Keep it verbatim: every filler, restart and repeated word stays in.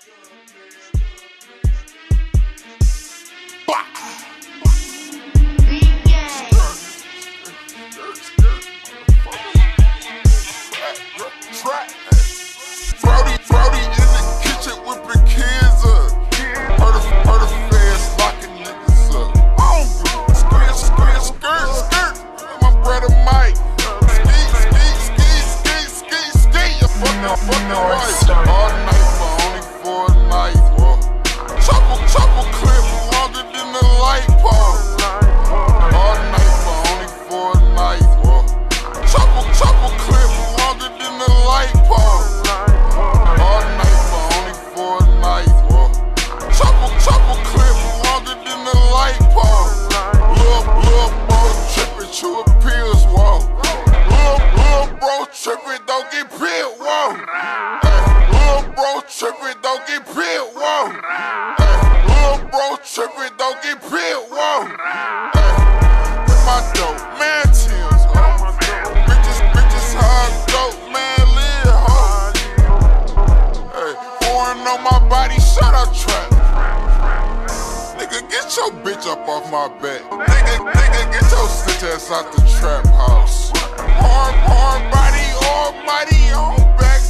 Frowdy, Frowdy in the kitchen whipping kids up. Heard a, heard a fast locking niggas up. Hungry, skirt, skirt, skirt, skirt. My brother Mike. Ski, ski, ski, ski, ski, ski. You fucking, fucking right. All night for only for a night. Chopper, chopper clip longer than the light pole. All night for only for a night. Chopper, chopper clip longer than the light pole. All night for only for a night. Chopper, chopper clip longer than the light pole. Lil', lil' bro trippin', chew a pills, whoa. Lil', lil' bro trippin', don't get peeled, whoa. Ay, lil' bro trippin', don't get peeled, whoa. Ay, lil' bro trippin', don't get peeled, whoa. Ay, with my dope, man, Tim's, oh. Bitches, bitches, how I go, man, live, ho. Ay, pouring on my body, shut up, trap. Nigga, get your bitch up off my back. Nigga, nigga, get your stitch ass out the trap house. Hard, hard body, almighty on back